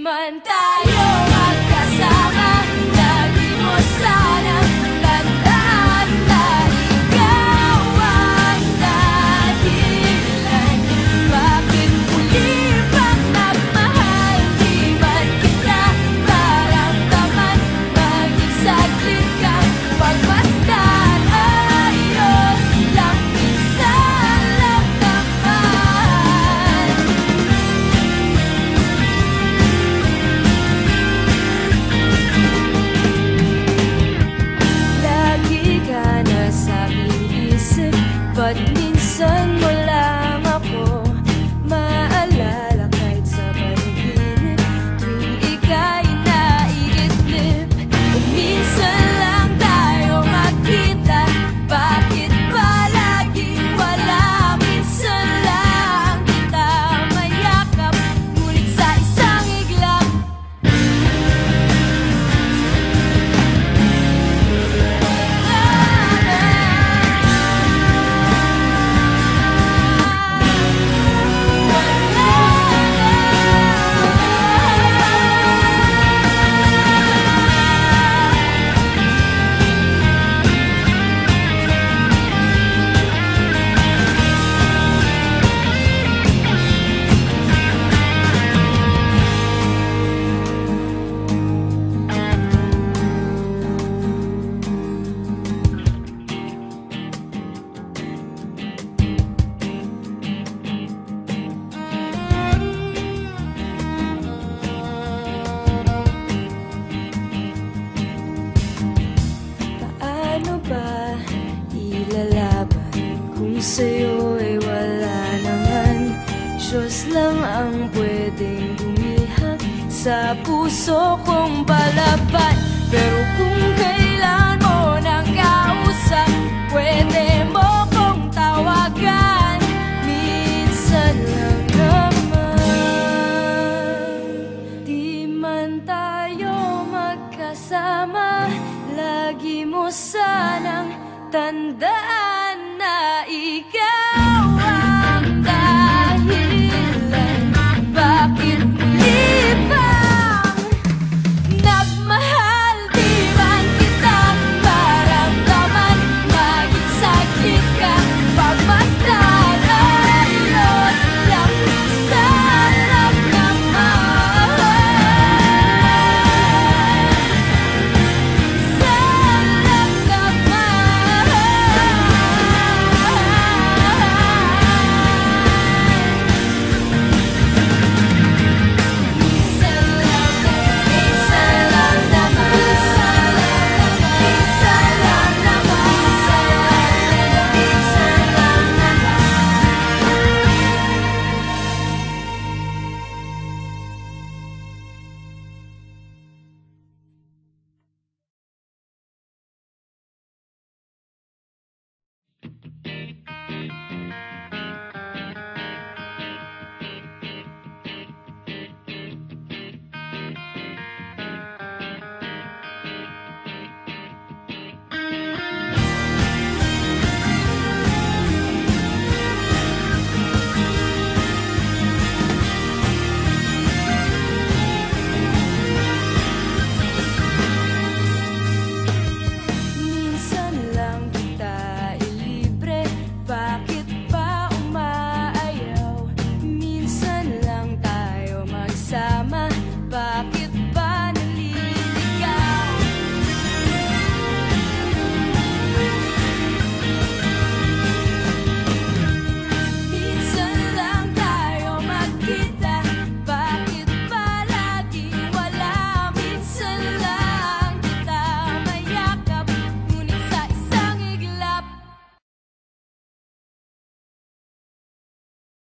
man tayo magkasama, lagi mo sanang tandaan na ikaw ang dahilan. Bakit muli bang nagmahal? Di man kita maramdaman, maging saglit kang pagmasdan. Ayos lang, minsan lang naman. Lagi ka na sa aking isip, ba't minsan mo lang ako maalala kahit sa panaginip? Tuwing ika'y naiidlip, kung minsan lang tayo magkita, bakit palaging wala? Minsan lang kita mayakap, ngunit sa isang iglap paano ba ilalaban kung sa'yo ay wala naman? Diyos lang ang pwedeng bumihag sa puso kong palaban. Pero kung kailan mo nang kausap, pwede mo kong tawagan. Minsan lang naman. Di man tayo magkasama, lagi mo sanang tandaan na ikaw